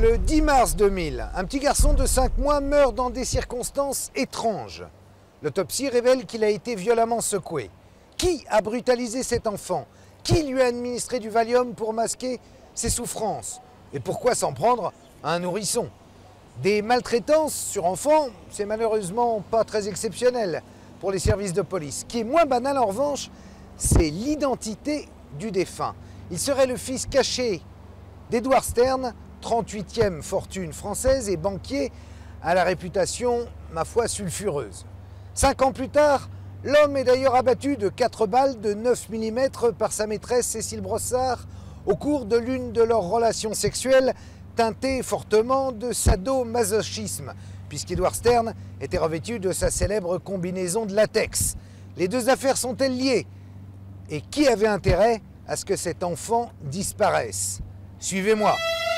Le 10 mars 2000, un petit garçon de 5 mois meurt dans des circonstances étranges. L'autopsie révèle qu'il a été violemment secoué. Qui a brutalisé cet enfant? Qui lui a administré du Valium pour masquer ses souffrances? Et pourquoi s'en prendre à un nourrisson? Des maltraitances sur enfants, c'est malheureusement pas très exceptionnel pour les services de police. Ce qui est moins banal en revanche, c'est l'identité du défunt. Il serait le fils caché d'Edward Stern, 38e fortune française et banquier à la réputation, ma foi, sulfureuse. 5 ans plus tard, l'homme est d'ailleurs abattu de 4 balles de 9 mm par sa maîtresse Cécile Brossard au cours de l'une de leurs relations sexuelles teintées fortement de sadomasochisme, puisqu'Edward Stern était revêtu de sa célèbre combinaison de latex. Les deux affaires sont-elles liées? Et qui avait intérêt à ce que cet enfant disparaisse? Suivez-moi.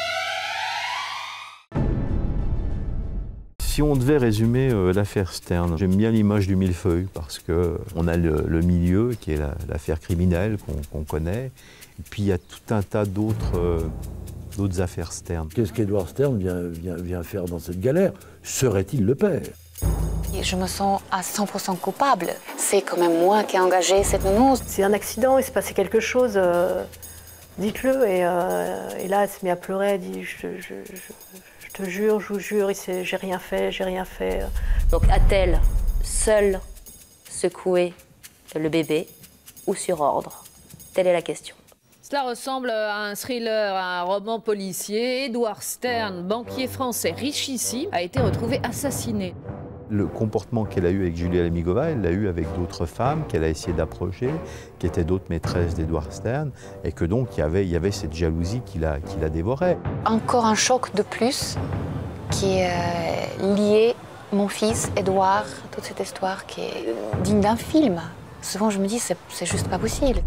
Si on devait résumer l'affaire Stern, j'aime bien l'image du millefeuille parce qu'on a le milieu qui est l'affaire criminelle qu'on connaît, et puis il y a tout un tas d'autres affaires Stern. Qu'est-ce qu'Edward Stern vient faire dans cette galère? Serait-il le père? Je me sens à 100% coupable. C'est quand même moi qui ai engagé cette nounou. C'est un accident, il s'est passé quelque chose, dites-le. Et là, elle se met à pleurer, elle dit je te jure, je vous jure, j'ai rien fait, j'ai rien fait. Donc a-t-elle seule secoué le bébé ou sur ordre? Telle est la question. Cela ressemble à un thriller, à un roman policier. Edward Stern, banquier français richissime, a été retrouvé assassiné. Le comportement qu'elle a eu avec Julia Lemigova, elle l'a eu avec d'autres femmes qu'elle a essayé d'approcher, qui étaient d'autres maîtresses d'Edward Stern, et que donc il y avait cette jalousie qui la dévorait. Encore un choc de plus qui est lié mon fils, Edward, toute cette histoire qui est digne d'un film. Souvent je me dis c'est juste pas possible.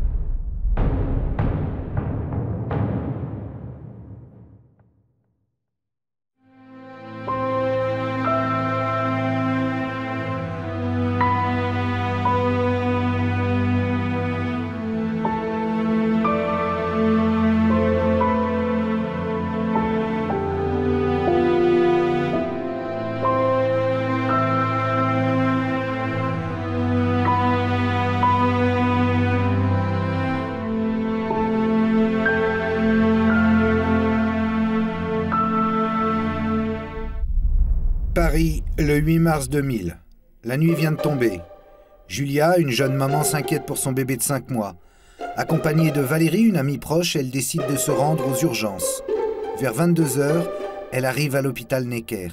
Paris, le 8 mars 2000. La nuit vient de tomber. Julia, une jeune maman, s'inquiète pour son bébé de 5 mois. Accompagnée de Valérie, une amie proche, elle décide de se rendre aux urgences. Vers 22 h, elle arrive à l'hôpital Necker.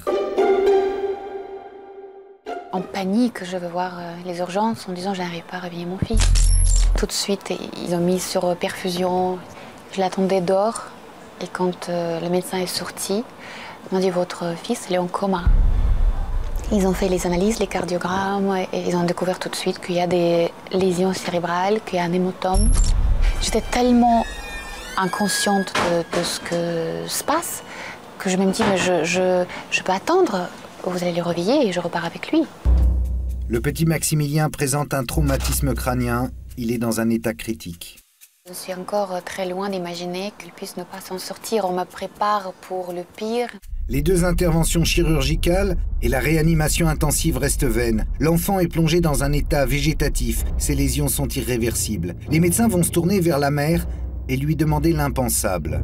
En panique, je veux voir les urgences en disant je n'arrive pas à réveiller mon fils. Tout de suite, ils ont mis sur perfusion. Je l'attendais dehors et quand le médecin est sorti, ils m'ont dit votre fils il est en coma. Ils ont fait les analyses, les cardiogrammes et ils ont découvert tout de suite qu'il y a des lésions cérébrales, qu'il y a un hématome. J'étais tellement inconsciente de ce que se passe que je me dis mais je peux attendre, vous allez le réveiller et je repars avec lui. Le petit Maximilien présente un traumatisme crânien, il est dans un état critique. Je suis encore très loin d'imaginer qu'il puisse ne pas s'en sortir, on me prépare pour le pire. Les 2 interventions chirurgicales et la réanimation intensive restent vaines. L'enfant est plongé dans un état végétatif. Ses lésions sont irréversibles. Les médecins vont se tourner vers la mère et lui demander l'impensable.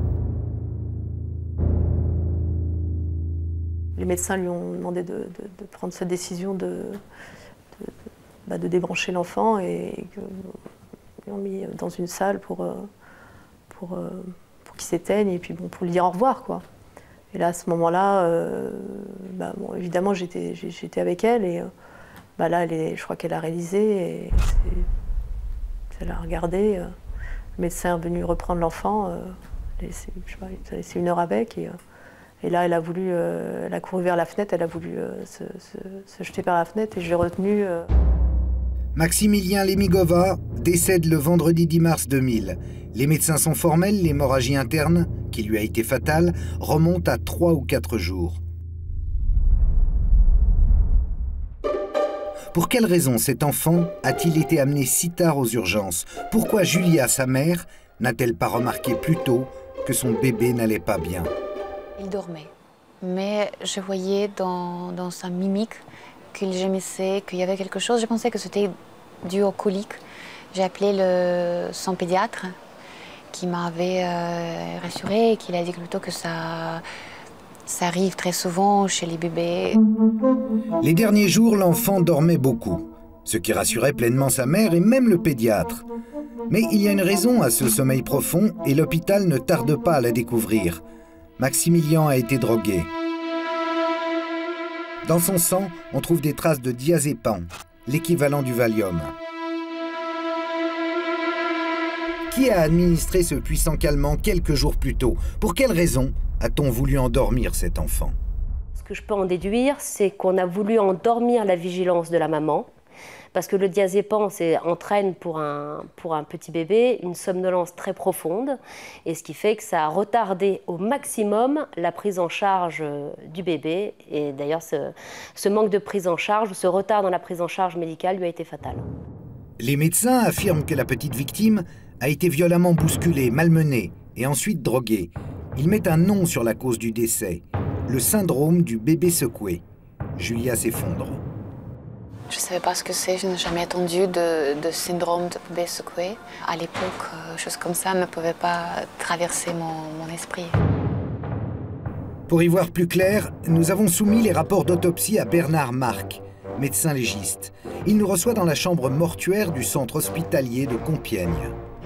Les médecins lui ont demandé de prendre cette décision de débrancher l'enfant et ils l'ont mis dans une salle pour qu'il s'éteigne et puis bon, pour lui dire au revoir, quoi. Et là, à ce moment-là, bon, évidemment, j'étais avec elle et là, je crois qu'elle a réalisé et elle a regardé. Le médecin est venu reprendre l'enfant, je sais pas, il a laissé 1 heure avec et là, elle a couru vers la fenêtre, elle a voulu se jeter par la fenêtre et je l'ai retenue. Maximilien Lemigova décède le vendredi 10 mars 2000. Les médecins sont formels, l'hémorragie interne, qui lui a été fatale, remonte à 3 ou 4 jours. Pour quelle raison cet enfant a-t-il été amené si tard aux urgences? Pourquoi Julia, sa mère, n'a-t-elle pas remarqué plus tôt que son bébé n'allait pas bien? Il dormait. Mais je voyais dans sa mimique qu'il gémissait, qu'il y avait quelque chose. Je pensais que c'était dû aux coliques. J'ai appelé son pédiatre qui m'avait rassurée et qui a dit plutôt que ça arrive très souvent chez les bébés. Les derniers jours, l'enfant dormait beaucoup, ce qui rassurait pleinement sa mère et même le pédiatre. Mais il y a une raison à ce sommeil profond et l'hôpital ne tarde pas à la découvrir. Maximilien a été drogué. Dans son sang, on trouve des traces de diazépam, l'équivalent du Valium. Qui a administré ce puissant calmant quelques jours plus tôt? Pour quelle raison a-t-on voulu endormir cet enfant? Ce que je peux en déduire, c'est qu'on a voulu endormir la vigilance de la maman, parce que le diazépam entraîne pour un petit bébé une somnolence très profonde, et ce qui fait que ça a retardé au maximum la prise en charge du bébé. Et d'ailleurs, ce manque de prise en charge, ce retard dans la prise en charge médicale lui a été fatal. Les médecins affirment que la petite victime a été violemment bousculée, malmenée et ensuite droguée. Ils mettent un nom sur la cause du décès, le syndrome du bébé secoué. Julia s'effondre. Je ne savais pas ce que c'est, je n'ai jamais entendu de syndrome de bébé secoué. À l'époque, choses comme ça ne pouvaient pas traverser mon esprit. Pour y voir plus clair, nous avons soumis les rapports d'autopsie à Bernard Marc, médecin légiste. Il nous reçoit dans la chambre mortuaire du centre hospitalier de Compiègne.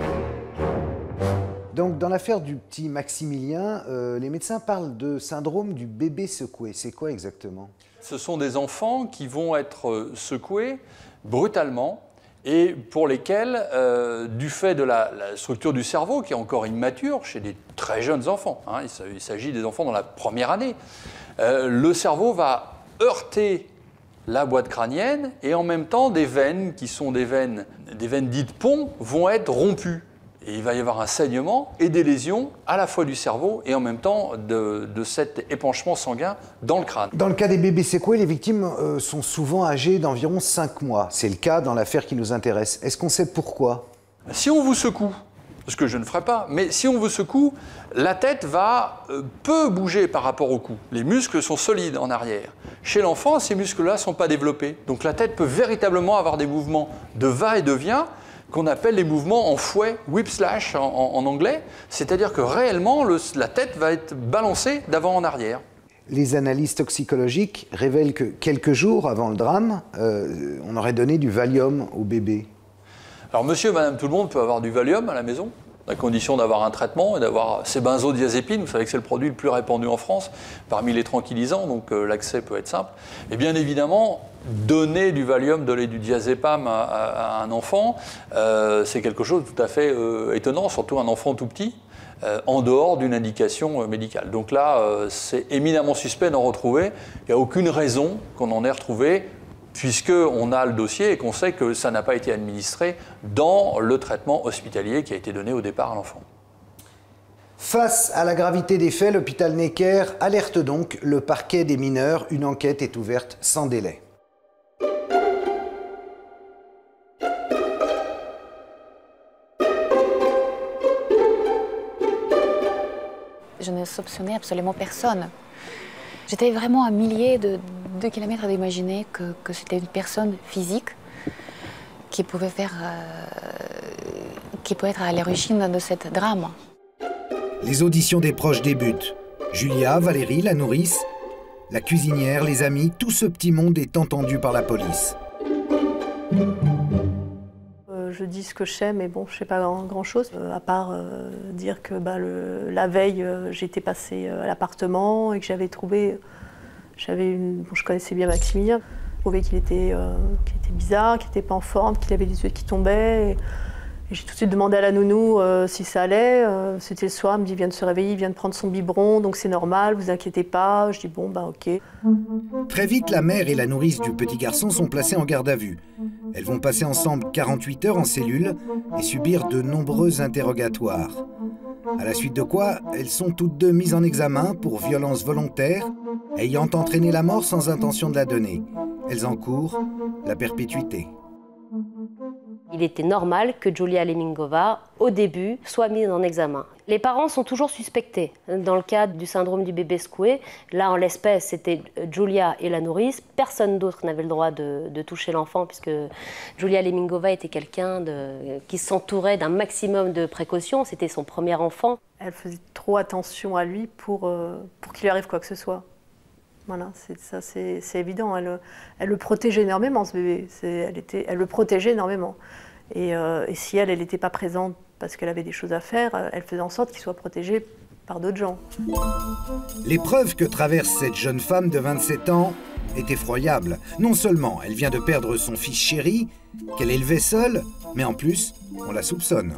Donc, dans l'affaire du petit Maximilien, les médecins parlent de syndrome du bébé secoué. C'est quoi exactement? Ce sont des enfants qui vont être secoués brutalement et pour lesquels, du fait de la structure du cerveau qui est encore immature chez des très jeunes enfants, hein, il s'agit des enfants dans la première année, le cerveau va heurter la boîte crânienne et en même temps des veines qui sont des veines dites ponts vont être rompues. Et il va y avoir un saignement et des lésions à la fois du cerveau et en même temps de cet épanchement sanguin dans le crâne. Dans le cas des bébés secoués, les victimes sont souvent âgées d'environ 5 mois. C'est le cas dans l'affaire qui nous intéresse. Est-ce qu'on sait pourquoi? Si on vous secoue, ce que je ne ferai pas, mais si on vous secoue, la tête peut bouger par rapport au cou. Les muscles sont solides en arrière. Chez l'enfant, ces muscles-là ne sont pas développés. Donc la tête peut véritablement avoir des mouvements de va et de vient, qu'on appelle les mouvements en fouet, whip slash en anglais, c'est-à-dire que réellement la tête va être balancée d'avant en arrière. Les analyses toxicologiques révèlent que quelques jours avant le drame, on aurait donné du Valium au bébé. Alors monsieur et madame tout le monde peut avoir du Valium à la maison, à condition d'avoir un traitement et d'avoir ces benzodiazépines. Vous savez que c'est le produit le plus répandu en France parmi les tranquillisants, donc l'accès peut être simple. Et bien évidemment, donner du Valium, donner du diazépam à un enfant, c'est quelque chose de tout à fait étonnant, surtout un enfant tout petit, en dehors d'une indication médicale. Donc là, c'est éminemment suspect d'en retrouver. Il n'y a aucune raison qu'on en ait retrouvé, puisqu'on a le dossier et qu'on sait que ça n'a pas été administré dans le traitement hospitalier qui a été donné au départ à l'enfant. Face à la gravité des faits, l'hôpital Necker alerte donc le parquet des mineurs. Une enquête est ouverte sans délai. Je ne soupçonnais absolument personne. J'étais vraiment à milliers de kilomètres d'imaginer que c'était une personne physique qui pouvait être à l'origine de cette drame. Les auditions des proches débutent. Julia, Valérie, la nourrice, la cuisinière, les amis, tout ce petit monde est entendu par la police. Je dis ce que je sais, mais bon, je ne sais pas grand-chose, à part dire que la veille, j'étais passée à l'appartement et que j'avais trouvé... je connaissais bien Maximilien. Je trouvais qu'il était bizarre, qu'il n'était pas en forme, qu'il avait des yeux qui tombaient. Et j'ai tout de suite demandé à la nounou si ça allait. C'était le soir, elle me dit il vient de se réveiller, il vient de prendre son biberon, donc c'est normal, vous inquiétez pas. Je dis bon, ok. Très vite, la mère et la nourrice du petit garçon sont placées en garde à vue. Elles vont passer ensemble 48 heures en cellule et subir de nombreux interrogatoires. À la suite de quoi, elles sont toutes deux mises en examen pour violence volontaire, ayant entraîné la mort sans intention de la donner. Elles encourent la perpétuité. Il était normal que Julia Lemingova, au début, soit mise en examen. Les parents sont toujours suspectés. Dans le cadre du syndrome du bébé secoué, là, en l'espèce, c'était Julia et la nourrice. Personne d'autre n'avait le droit de toucher l'enfant, puisque Julia Lemingova était quelqu'un qui s'entourait d'un maximum de précautions. C'était son premier enfant. Elle faisait trop attention à lui pour qu'il lui arrive quoi que ce soit. Voilà, c'est évident. Elle le protégeait énormément, ce bébé. Elle le protégeait énormément. Et si elle n'était pas présente parce qu'elle avait des choses à faire, elle faisait en sorte qu'il soit protégé par d'autres gens. L'épreuve que traverse cette jeune femme de 27 ans est effroyable. Non seulement elle vient de perdre son fils chéri, qu'elle élevait seule, mais en plus, on la soupçonne.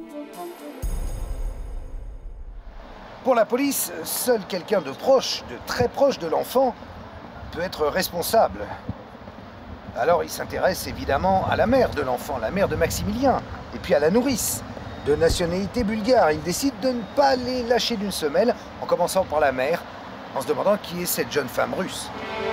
Pour la police, seul quelqu'un de proche, de très proche de l'enfant, peut être responsable. Alors il s'intéresse évidemment à la mère de l'enfant, la mère de Maximilien, et puis à la nourrice, de nationalité bulgare. Il décide de ne pas les lâcher d'une semelle, en commençant par la mère, en se demandant qui est cette jeune femme russe.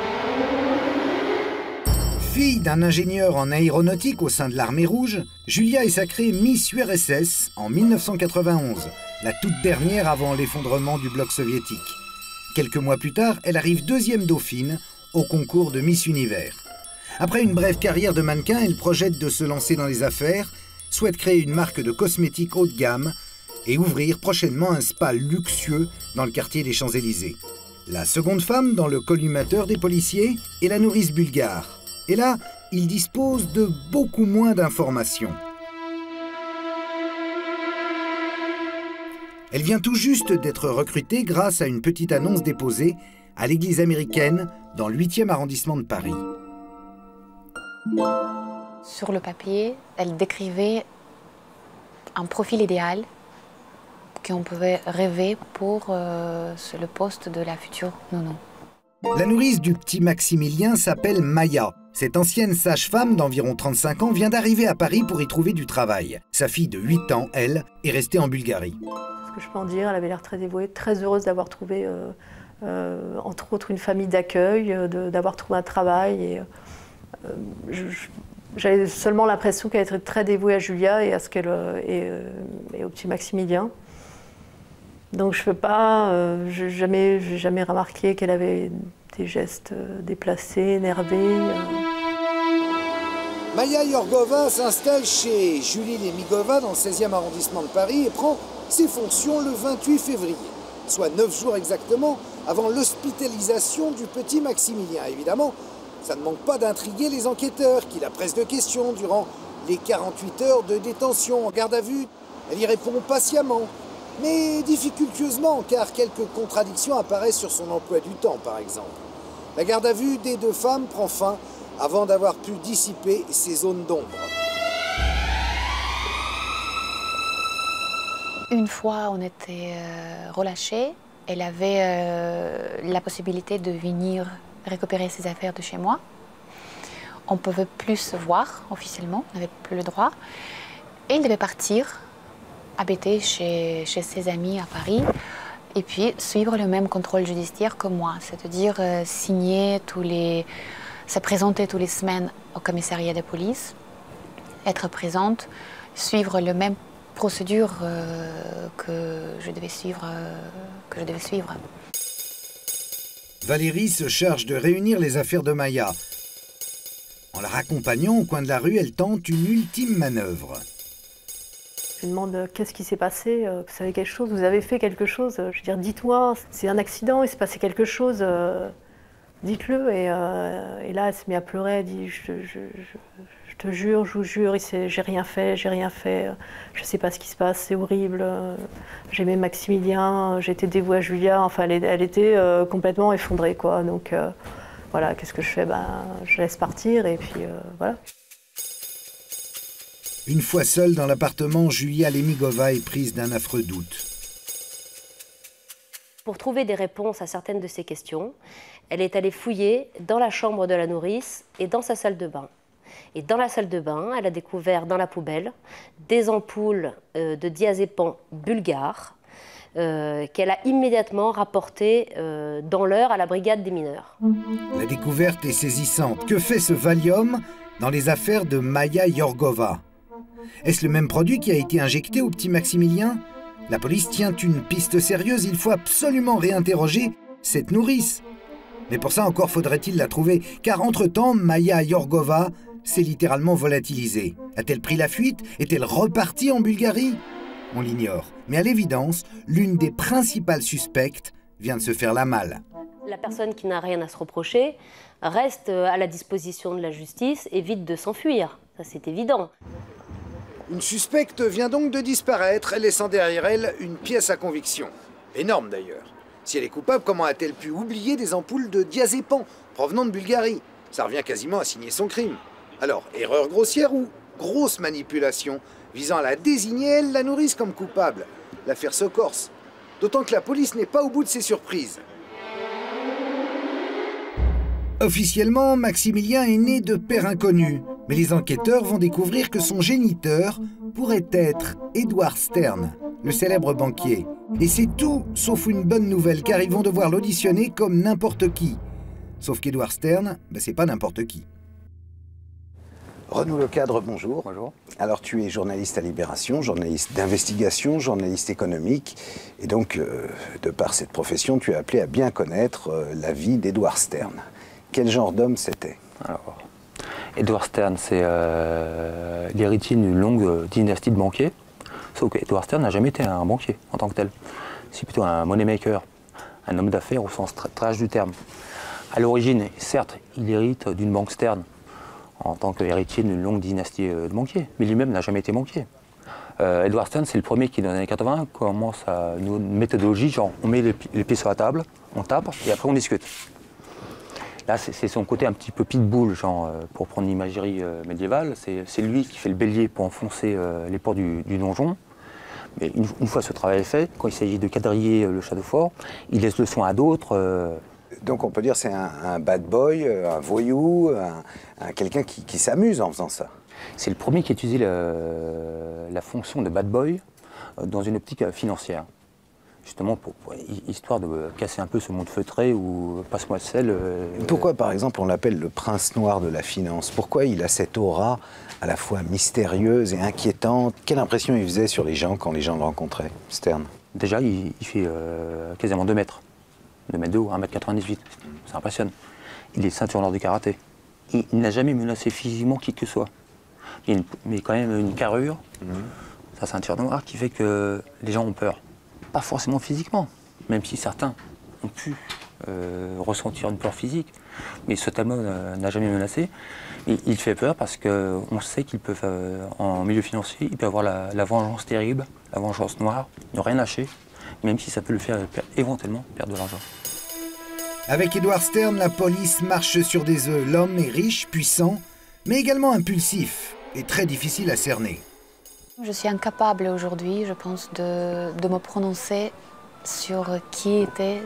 Fille d'un ingénieur en aéronautique au sein de l'armée rouge, Julia est sacrée Miss URSS en 1991, la toute dernière avant l'effondrement du bloc soviétique. Quelques mois plus tard, elle arrive deuxième dauphine au concours de Miss Univers. Après une brève carrière de mannequin, elle projette de se lancer dans les affaires, souhaite créer une marque de cosmétiques haut de gamme et ouvrir prochainement un spa luxueux dans le quartier des Champs-Élysées. La seconde femme dans le collimateur des policiers est la nourrice bulgare. Et là, il dispose de beaucoup moins d'informations. Elle vient tout juste d'être recrutée grâce à une petite annonce déposée à l'église américaine dans le 8e arrondissement de Paris. Sur le papier, elle décrivait un profil idéal qu'on pouvait rêver pour le poste de la future nounou. La nourrice du petit Maximilien s'appelle Maya. Cette ancienne sage-femme d'environ 35 ans vient d'arriver à Paris pour y trouver du travail. Sa fille de 8 ans, elle, est restée en Bulgarie. Ce que je peux en dire, elle avait l'air très dévouée, très heureuse d'avoir trouvé, entre autres, une famille d'accueil, d'avoir trouvé un travail. Et, j'avais seulement l'impression qu'elle était très dévouée à Julia et, et au petit Maximilien. Donc je ne peux pas, j'ai jamais remarqué qu'elle avait des gestes déplacés, énervés. Maya Yorgova s'installe chez Julie Lemingova dans le 16e arrondissement de Paris et prend ses fonctions le 28 février, soit 9 jours exactement avant l'hospitalisation du petit Maximilien. Évidemment, ça ne manque pas d'intriguer les enquêteurs qui la pressent de questions durant les 48 heures de détention en garde à vue. Elle y répond patiemment, mais difficultueusement, car quelques contradictions apparaissent sur son emploi du temps, par exemple. La garde à vue des deux femmes prend fin avant d'avoir pu dissiper ces zones d'ombre. Une fois on était relâchés, elle avait la possibilité de venir récupérer ses affaires de chez moi. On ne pouvait plus se voir officiellement, on n'avait plus le droit. Et il devait partir, habiter chez ses amis à Paris, et puis suivre le même contrôle judiciaire que moi, c'est-à-dire se présenter toutes les semaines au commissariat de police, être présente, suivre le même procédure que je devais suivre. Valérie se charge de réunir les affaires de Maya. En la raccompagnant au coin de la rue, elle tente une ultime manœuvre. Je lui demande qu'est-ce qui s'est passé, vous savez quelque chose, vous avez fait quelque chose. Je veux dire, dites-moi, c'est un accident, il s'est passé quelque chose, dites-le. Et là, elle se met à pleurer, elle dit, je te jure, je vous jure, j'ai rien fait, je sais pas ce qui se passe, c'est horrible. J'aimais Maximilien, j'étais dévouée à Julia, enfin, elle était complètement effondrée, quoi. Donc voilà, qu'est-ce que je fais? Je laisse partir et puis voilà. Une fois seule dans l'appartement, Julia Lemingova est prise d'un affreux doute. Pour trouver des réponses à certaines de ces questions, elle est allée fouiller dans la chambre de la nourrice et dans sa salle de bain. Et dans la salle de bain, elle a découvert dans la poubelle des ampoules de diazépam bulgares qu'elle a immédiatement rapportées dans l'heure à la brigade des mineurs. La découverte est saisissante. Que fait ce Valium dans les affaires de Maya Yorgova? Est-ce le même produit qui a été injecté au petit Maximilien? La police tient une piste sérieuse, il faut absolument réinterroger cette nourrice. Mais pour ça encore faudrait-il la trouver, car entre-temps, Maya Yorgova s'est littéralement volatilisée. A-t-elle pris la fuite? Est-elle repartie en Bulgarie? On l'ignore, mais à l'évidence, l'une des principales suspectes vient de se faire la malle. La personne qui n'a rien à se reprocher reste à la disposition de la justice, évite de s'enfuir, ça c'est évident. Une suspecte vient donc de disparaître, laissant derrière elle une pièce à conviction. Énorme d'ailleurs. Si elle est coupable, comment a-t-elle pu oublier des ampoules de diazépam provenant de Bulgarie? Ça revient quasiment à signer son crime. Alors, erreur grossière ou grosse manipulation visant à la désigner, elle, la nourrice, comme coupable? L'affaire se corse. D'autant que la police n'est pas au bout de ses surprises. Officiellement, Maximilien est né de père inconnu, mais les enquêteurs vont découvrir que son géniteur pourrait être Edward Stern, le célèbre banquier. Et c'est tout sauf une bonne nouvelle, car ils vont devoir l'auditionner comme n'importe qui. Sauf qu'Edward Stern, c'est pas n'importe qui. Renaud Lecadre, bonjour. Bonjour. Alors tu es journaliste à Libération, journaliste d'investigation, journaliste économique, et donc, de par cette profession, tu es appelé à bien connaître la vie d'Edward Stern. Quel genre d'homme c'était? Alors, Edward Stern, c'est l'héritier d'une longue dynastie de banquiers. Sauf qu'Edward Stern n'a jamais été un banquier en tant que tel. C'est plutôt un moneymaker, un homme d'affaires au sens très large du terme. À l'origine, certes, il hérite d'une banque Stern en tant qu'héritier d'une longue dynastie de banquiers, mais lui-même n'a jamais été banquier. Edward Stern, c'est le premier qui, dans les années 80, commence à une méthodologie, genre on met les pieds sur la table, on tape et après on discute. Là, c'est son côté un petit peu pitbull, genre, pour prendre l'imagerie médiévale. C'est lui qui fait le bélier pour enfoncer les portes du donjon. Mais une fois ce travail fait, quand il s'agit de quadriller le château fort, il laisse le soin à d'autres. Donc on peut dire que c'est un bad boy, un voyou, quelqu'un qui s'amuse en faisant ça. C'est le premier qui a utilisé la fonction de bad boy dans une optique financière. Justement, histoire de casser un peu ce monde feutré où passe-moi le sel. Pourquoi, par exemple, on l'appelle le prince noir de la finance? Pourquoi il a cette aura à la fois mystérieuse et inquiétante? Quelle impression il faisait sur les gens quand les gens le rencontraient, Stern? Déjà, il fait quasiment 2 mètres. 2 mètres de haut, 1m98. Ça impressionne. Il est ceinture noire du karaté. Il n'a jamais menacé physiquement qui que ce soit. Mais quand même une carrure, sa ceinture noire, qui fait que les gens ont peur. Pas forcément physiquement, même si certains ont pu ressentir une peur physique, mais ce tableau n'a jamais menacé. Et il fait peur parce qu'on sait qu'il peut, en milieu financier, il peut avoir la vengeance terrible, la vengeance noire, ne rien lâcher, même si ça peut le faire éventuellement perdre de l'argent. Avec Edward Stern, la police marche sur des œufs. L'homme est riche, puissant, mais également impulsif et très difficile à cerner. Je suis incapable aujourd'hui, je pense, de me prononcer sur qui était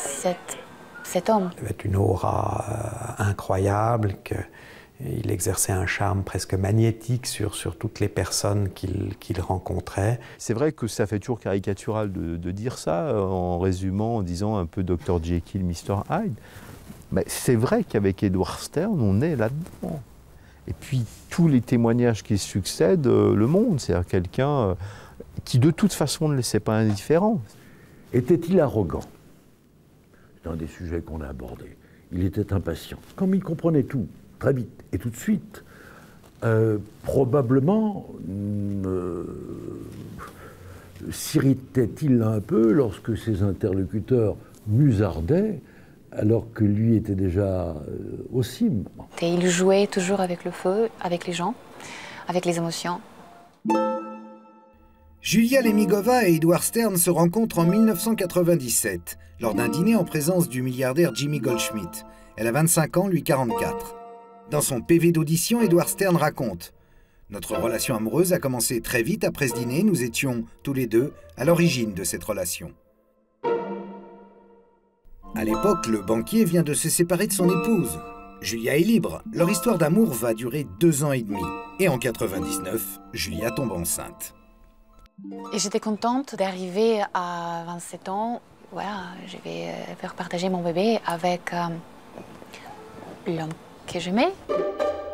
cet homme. Il avait une aura incroyable, qu'il exerçait un charme presque magnétique sur toutes les personnes qu'il rencontrait. C'est vrai que ça fait toujours caricatural de dire ça, en résumant, en disant un peu Dr Jekyll, Mr Hyde. Mais c'est vrai qu'avec Edward Stern, on est là-dedans. Et puis, tous les témoignages qui succèdent le montrent. C'est-à-dire quelqu'un qui, de toute façon, ne laissait pas indifférent. Était-il arrogant? C'est un des sujets qu'on a abordés. Il était impatient. Comme il comprenait tout, très vite et tout de suite, probablement s'irritait-il un peu lorsque ses interlocuteurs musardaient, alors que lui était déjà au cime. Et il jouait toujours avec le feu, avec les gens, avec les émotions. Julia Lemigova et Edward Stern se rencontrent en 1997, lors d'un dîner en présence du milliardaire Jimmy Goldschmidt. Elle a 25 ans, lui 44. Dans son PV d'audition, Edward Stern raconte « Notre relation amoureuse a commencé très vite après ce dîner, nous étions tous les deux à l'origine de cette relation. » À l'époque, le banquier vient de se séparer de son épouse. Julia est libre. Leur histoire d'amour va durer 2 ans et demi. Et en 99, Julia tombe enceinte. Et j'étais contente d'arriver à 27 ans. Voilà, je vais faire partager mon bébé avec l'homme que j'aimais.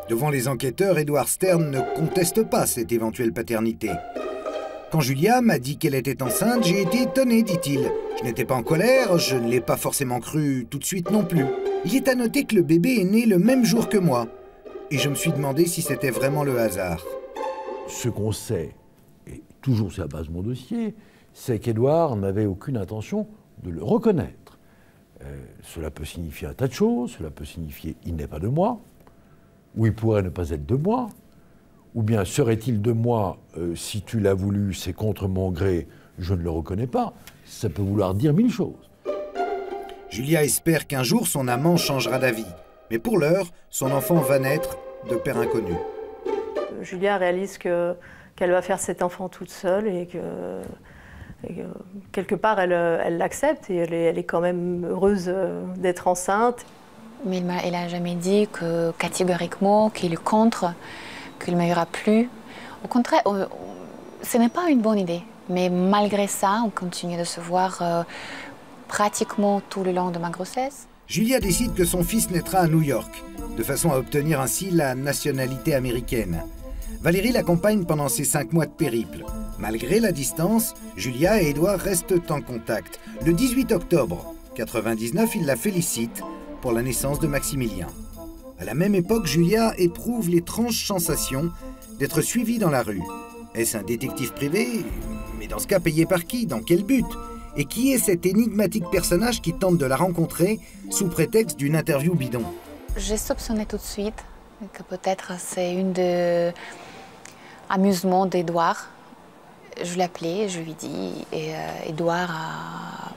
Devant les enquêteurs, Edward Stern ne conteste pas cette éventuelle paternité. Quand Julia m'a dit qu'elle était enceinte, j'ai été étonné, dit-il. Je n'étais pas en colère, je ne l'ai pas forcément cru tout de suite non plus. Il est à noter que le bébé est né le même jour que moi. Et je me suis demandé si c'était vraiment le hasard. Ce qu'on sait, et toujours c'est à base de mon dossier, c'est qu'Édouard n'avait aucune intention de le reconnaître. Cela peut signifier un tas de choses, cela peut signifier « il n'est pas de moi », ou « il pourrait ne pas être de moi », ou bien « serait-il de moi, si tu l'as voulu, c'est contre mon gré, je ne le reconnais pas ». Ça peut vouloir dire mille choses. Julia espère qu'un jour son amant changera d'avis. Mais pour l'heure, son enfant va naître de père inconnu. Julia réalise qu'elle va faire cet enfant toute seule et que quelque part elle l'accepte et elle est quand même heureuse d'être enceinte. Mais elle n'a jamais dit que catégoriquement qu'il est contre, qu'il ne m'aura plus. Au contraire, ce n'est pas une bonne idée. Mais malgré ça, on continue de se voir pratiquement tout le long de ma grossesse. Julia décide que son fils naîtra à New York, de façon à obtenir ainsi la nationalité américaine. Valérie l'accompagne pendant ces 5 mois de périple. Malgré la distance, Julia et Édouard restent en contact. Le 18 octobre 1999, il la félicite pour la naissance de Maximilien. À la même époque, Julia éprouve l'étrange sensation d'être suivie dans la rue. Est-ce un détective privé? Mais dans ce cas, payé par qui? Dans quel but? Et qui est cet énigmatique personnage qui tente de la rencontrer sous prétexte d'une interview bidon? J'ai soupçonné tout de suite que peut-être c'est une des amusements d'Édouard. Je l'ai appelé, je lui ai dit, et Édouard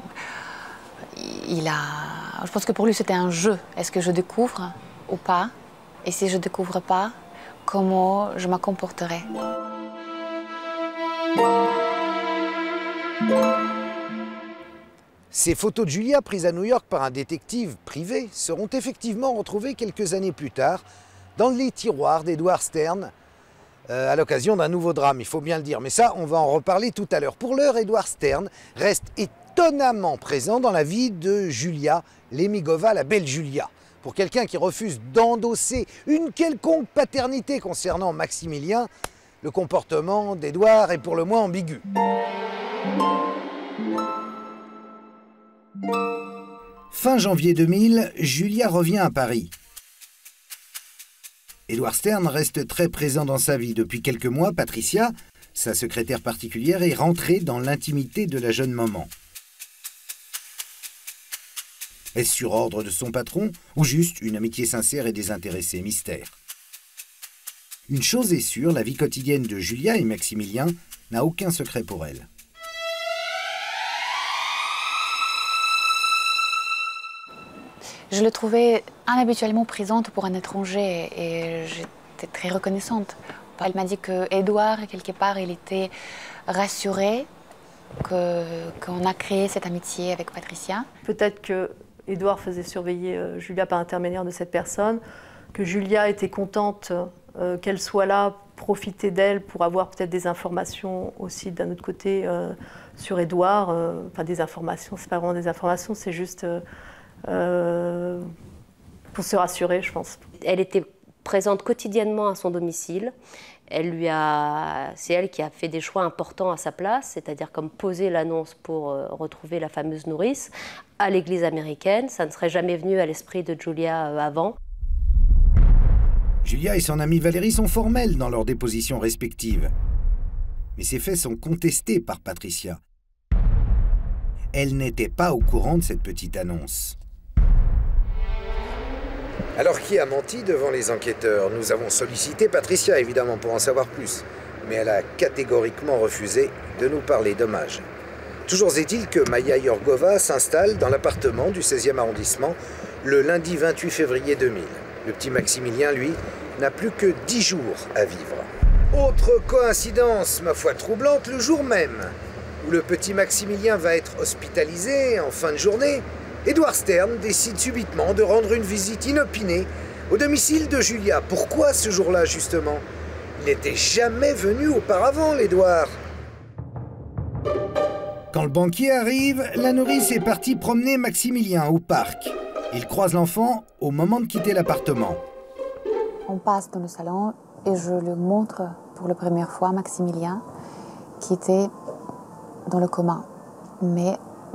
je pense que pour lui c'était un jeu. Est-ce que je découvre ou pas? Et si je ne découvre pas, comment je me comporterai? Ces photos de Julia prises à New York par un détective privé seront effectivement retrouvées quelques années plus tard dans les tiroirs d'Edward Stern à l'occasion d'un nouveau drame, il faut bien le dire. Mais ça, on va en reparler tout à l'heure. Pour l'heure, Edward Stern reste étonnamment présent dans la vie de Julia Lemigova, la belle Julia. Pour quelqu'un qui refuse d'endosser une quelconque paternité concernant Maximilien, le comportement d'Edward est pour le moins ambigu. Fin janvier 2000, Julia revient à Paris. Edward Stern reste très présent dans sa vie. Depuis quelques mois, Patricia, sa secrétaire particulière, est rentrée dans l'intimité de la jeune maman. Est-ce sur ordre de son patron ou juste une amitié sincère et désintéressée? Mystère. Une chose est sûre, la vie quotidienne de Julia et Maximilien n'a aucun secret pour elle. Je le trouvais inhabituellement présente pour un étranger et j'étais très reconnaissante. Elle m'a dit qu'Édouard, quelque part, il était rassuré qu'on a créé cette amitié avec Patricia. Peut-être que Édouard faisait surveiller Julia par intermédiaire de cette personne, que Julia était contente qu'elle soit là, profiter d'elle pour avoir peut-être des informations aussi d'un autre côté sur Édouard. Enfin, des informations, c'est pas vraiment des informations, c'est juste pour se rassurer, je pense. Elle était présente quotidiennement à son domicile. C'est elle qui a fait des choix importants à sa place, c'est-à-dire comme poser l'annonce pour retrouver la fameuse nourrice à l'église américaine. Ça ne serait jamais venu à l'esprit de Julia avant. Julia et son amie Valérie sont formelles dans leurs dépositions respectives. Mais ces faits sont contestés par Patricia. Elle n'était pas au courant de cette petite annonce. Alors qui a menti devant les enquêteurs? Nous avons sollicité Patricia, évidemment, pour en savoir plus. Mais elle a catégoriquement refusé de nous parler. Dommage. Toujours est-il que Maya Yorgova s'installe dans l'appartement du 16e arrondissement le lundi 28 février 2000. Le petit Maximilien, lui, n'a plus que 10 jours à vivre. Autre coïncidence, ma foi troublante, le jour même où le petit Maximilien va être hospitalisé en fin de journée, Edward Stern décide subitement de rendre une visite inopinée au domicile de Julia. Pourquoi ce jour-là, justement? Il n'était jamais venu auparavant, l'Edouard. Quand le banquier arrive, la nourrice est partie promener Maximilien au parc. Il croise l'enfant au moment de quitter l'appartement. On passe dans le salon et je le montre pour la première fois à Maximilien, qui était dans le coma. Mais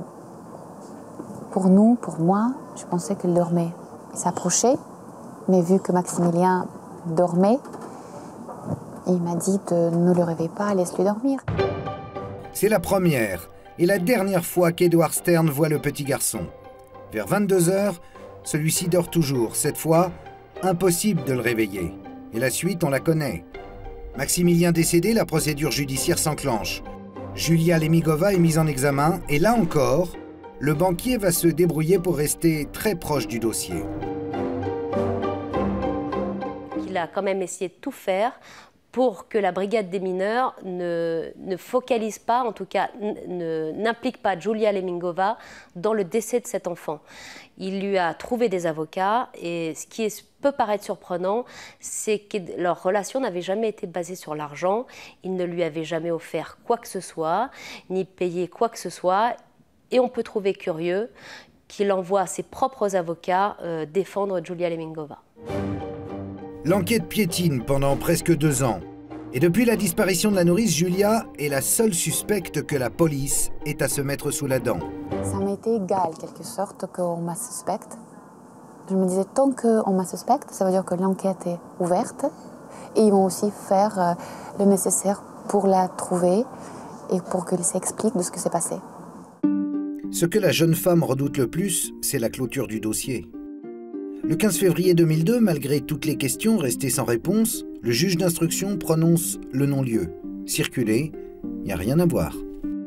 pour nous, pour moi, je pensais qu'il dormait. Il s'approchait, mais vu que Maximilien dormait, il m'a dit de ne le réveiller pas, laisse-le dormir. C'est la première et la dernière fois qu'Edward Stern voit le petit garçon. Vers 22 h, celui-ci dort toujours. Cette fois, impossible de le réveiller. Et la suite, on la connaît. Maximilien décédé, la procédure judiciaire s'enclenche. Julia Lemigova est mise en examen et là encore, le banquier va se débrouiller pour rester très proche du dossier. Il a quand même essayé de tout faire pour que la brigade des mineurs ne focalise pas, en tout cas n'implique pas Julia Lemigova dans le décès de cet enfant. Il lui a trouvé des avocats et ce qui peut paraître surprenant, c'est que leur relation n'avait jamais été basée sur l'argent. Il ne lui avait jamais offert quoi que ce soit, ni payé quoi que ce soit. Et on peut trouver curieux qu'il envoie ses propres avocats défendre Julia Lemigova. L'enquête piétine pendant presque 2 ans. Et depuis la disparition de la nourrice, Julia est la seule suspecte que la police ait à se mettre sous la dent. Ça m'était égal, quelque sorte, qu'on m'a suspecte. Je me disais, tant qu'on m'a suspecte, ça veut dire que l'enquête est ouverte. Et ils vont aussi faire le nécessaire pour la trouver et pour qu'elle s'explique de ce qui s'est passé. Ce que la jeune femme redoute le plus, c'est la clôture du dossier. Le 15 février 2002, malgré toutes les questions restées sans réponse, le juge d'instruction prononce le non-lieu. Circulez, il n'y a rien à voir.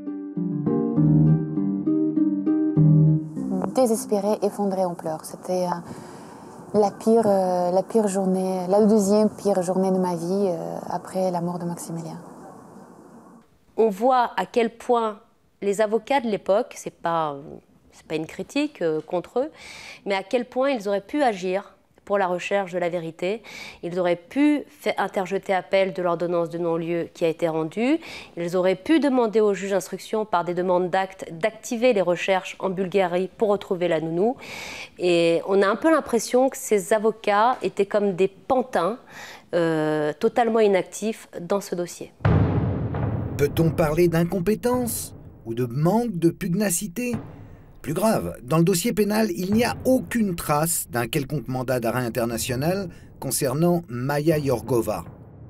Désespérée, effondrée en pleurs. C'était la pire journée, la deuxième pire journée de ma vie après la mort de Maximilien. On voit à quel point les avocats de l'époque, c'est pas une critique contre eux, mais à quel point ils auraient pu agir pour la recherche de la vérité. Ils auraient pu interjeter appel de l'ordonnance de non-lieu qui a été rendue. Ils auraient pu demander au juge d'instruction par des demandes d'actes d'activer les recherches en Bulgarie pour retrouver la nounou. Et on a un peu l'impression que ces avocats étaient comme des pantins totalement inactifs dans ce dossier. Peut-on parler d'incompétence ou de manque de pugnacité ? Plus grave, dans le dossier pénal, il n'y a aucune trace d'un quelconque mandat d'arrêt international concernant Maya Yorgova.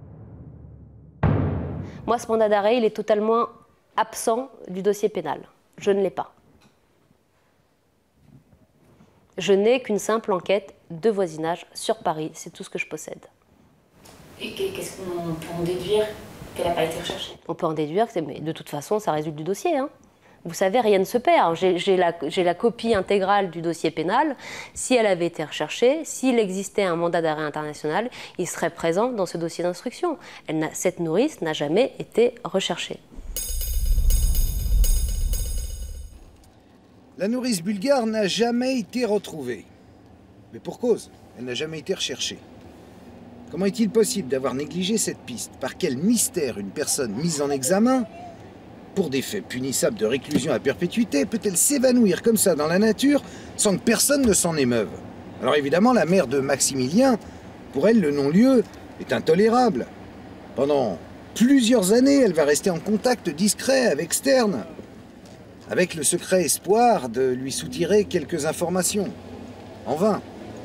Moi, ce mandat d'arrêt, il est totalement absent du dossier pénal. Je ne l'ai pas. Je n'ai qu'une simple enquête de voisinage sur Paris. C'est tout ce que je possède. Et qu'est-ce qu'on peut en déduire qu'elle n'a pas été recherchée? On peut en déduire, mais de toute façon, ça résulte du dossier, hein. Vous savez, rien ne se perd. J'ai la copie intégrale du dossier pénal. Si elle avait été recherchée, s'il existait un mandat d'arrêt international, il serait présent dans ce dossier d'instruction. Cette nourrice n'a jamais été recherchée. La nourrice bulgare n'a jamais été retrouvée. Mais pour cause, elle n'a jamais été recherchée. Comment est-il possible d'avoir négligé cette piste? Par quel mystère une personne mise en examen pour des faits punissables de réclusion à perpétuité peut-elle s'évanouir comme ça dans la nature sans que personne ne s'en émeuve? Alors évidemment, la mère de Maximilien, pour elle, le non-lieu est intolérable. Pendant plusieurs années, elle va rester en contact discret avec Stern, avec le secret espoir de lui soutirer quelques informations. En vain.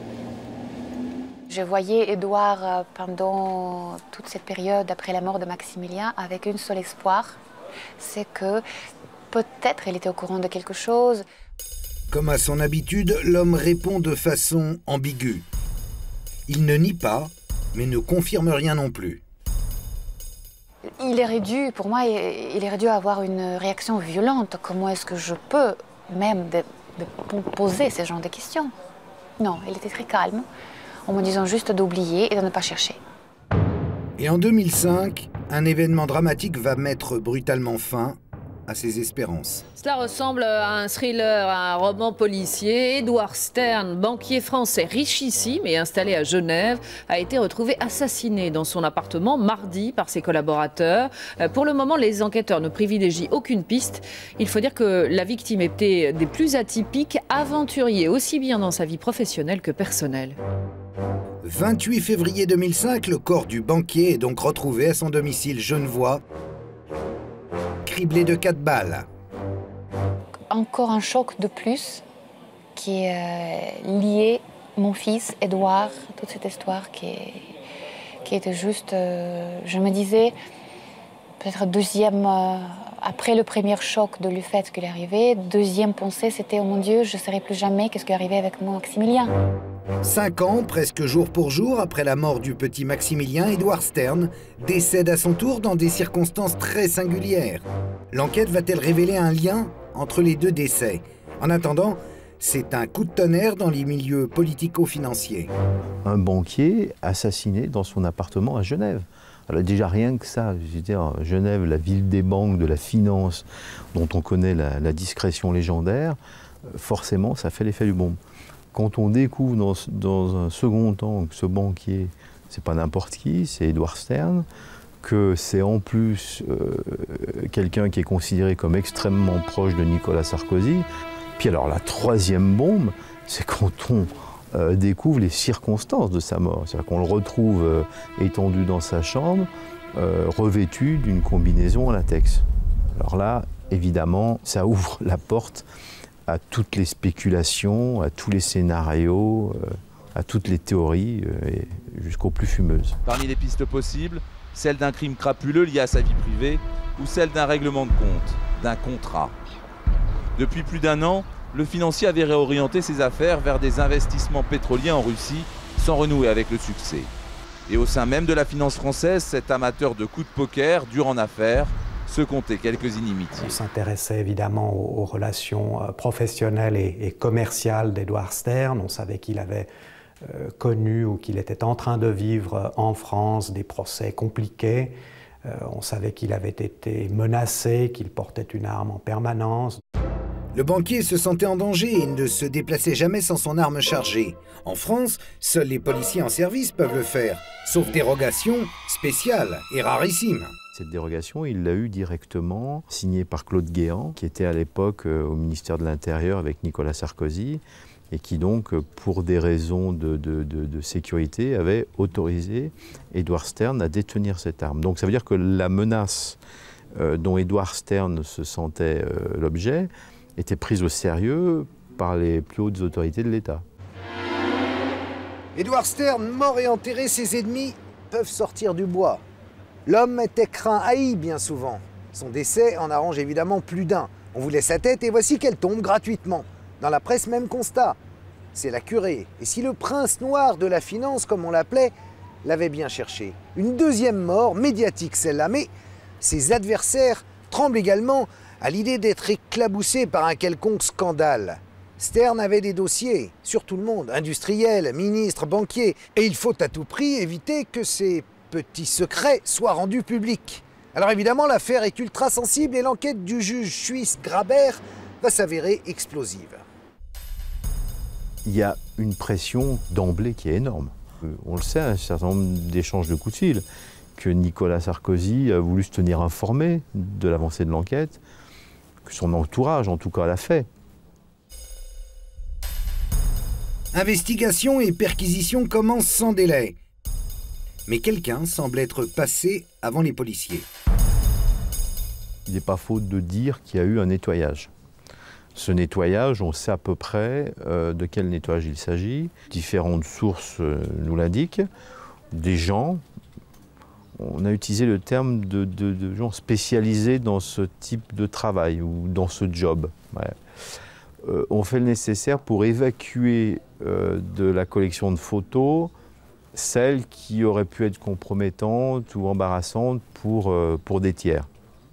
Je voyais Édouard pendant toute cette période après la mort de Maximilien avec un seul espoir, c'est que peut-être elle était au courant de quelque chose. Comme à son habitude, l'homme répond de façon ambiguë. Il ne nie pas, mais ne confirme rien non plus. Il aurait dû, pour moi, il aurait dû avoir une réaction violente. Comment est-ce que je peux même de poser ce genre de questions? Non, il était très calme, en me disant juste d'oublier et de ne pas chercher. Et en 2005, un événement dramatique va mettre brutalement fin à ses espérances. Cela ressemble à un thriller, à un roman policier. Edward Stern, banquier français richissime et installé à Genève, a été retrouvé assassiné dans son appartement mardi par ses collaborateurs. Pour le moment, les enquêteurs ne privilégient aucune piste. Il faut dire que la victime était des plus atypiques, aventurier aussi bien dans sa vie professionnelle que personnelle. 28 février 2005, le corps du banquier est donc retrouvé à son domicile genevois, criblé de 4 balles. Encore un choc de plus qui est lié mon fils, Édouard, toute cette histoire qui était juste, je me disais, peut-être deuxième, après le premier choc de le fait qu'il est arrivé, deuxième pensée, c'était, oh mon Dieu, je ne saurais plus jamais qu'est-ce qui est arrivé avec mon Maximilien. 5 ans, presque jour pour jour, après la mort du petit Maximilien, Édouard Stern décède à son tour dans des circonstances très singulières. L'enquête va-t-elle révéler un lien entre les deux décès? En attendant, c'est un coup de tonnerre dans les milieux politico-financiers. Un banquier assassiné dans son appartement à Genève. Alors déjà rien que ça, je veux dire, Genève, la ville des banques, de la finance, dont on connaît la discrétion légendaire, forcément ça fait l'effet du bombe. Quand on découvre dans un second temps que ce banquier, c'est pas n'importe qui, c'est Édouard Stern, que c'est en plus quelqu'un qui est considéré comme extrêmement proche de Nicolas Sarkozy. Puis alors la troisième bombe, c'est quand on découvre les circonstances de sa mort. C'est-à-dire qu'on le retrouve étendu dans sa chambre, revêtu d'une combinaison en latex. Alors là, évidemment, ça ouvre la porte à toutes les spéculations, à tous les scénarios, à toutes les théories, jusqu'aux plus fumeuses. Parmi les pistes possibles, celle d'un crime crapuleux lié à sa vie privée ou celle d'un règlement de compte, d'un contrat. Depuis plus d'1 an, le financier avait réorienté ses affaires vers des investissements pétroliers en Russie sans renouer avec le succès. Et au sein même de la finance française, cet amateur de coups de poker, dur en affaires, se comptait quelques inimitiés. On s'intéressait évidemment aux relations professionnelles et commerciales d'Édouard Stern. On savait qu'il avait connu ou qu'il était en train de vivre en France des procès compliqués. On savait qu'il avait été menacé, qu'il portait une arme en permanence. Le banquier se sentait en danger et ne se déplaçait jamais sans son arme chargée. En France, seuls les policiers en service peuvent le faire, sauf dérogation spéciale et rarissime. Cette dérogation, il l'a eue directement, signée par Claude Guéant, qui était à l'époque au ministère de l'Intérieur avec Nicolas Sarkozy, et qui donc, pour des raisons de sécurité, avait autorisé Édouard Stern à détenir cette arme. Donc ça veut dire que la menace dont Édouard Stern se sentait l'objet était prise au sérieux par les plus hautes autorités de l'État. Édouard Stern, mort et enterré, ses ennemis peuvent sortir du bois. L'homme était craint, haï bien souvent. Son décès en arrange évidemment plus d'un. On voulait sa tête et voici qu'elle tombe gratuitement. Dans la presse, même constat. C'est la curée. Et si le prince noir de la finance, comme on l'appelait, l'avait bien cherché. Une deuxième mort, médiatique celle-là, mais ses adversaires tremblent également à l'idée d'être éclaboussé par un quelconque scandale. Stern avait des dossiers, sur tout le monde, industriels, ministres, banquiers, et il faut à tout prix éviter que ces petits secrets soient rendus publics. Alors évidemment, l'affaire est ultra sensible et l'enquête du juge suisse Grabert va s'avérer explosive. Il y a une pression d'emblée qui est énorme. On le sait, un certain nombre d'échanges de coups de fil, que Nicolas Sarkozy a voulu se tenir informé de l'avancée de l'enquête, que son entourage, en tout cas, l'a fait. Investigation et perquisition commencent sans délai. Mais quelqu'un semble être passé avant les policiers. Il n'est pas faute de dire qu'il y a eu un nettoyage. Ce nettoyage, on sait à peu près de quel nettoyage il s'agit. Différentes sources nous l'indiquent. Des gens, on a utilisé le terme de gens spécialisés dans ce type de travail ou dans ce job. Ouais. On fait le nécessaire pour évacuer de la collection de photos celles qui auraient pu être compromettantes ou embarrassantes pour des tiers.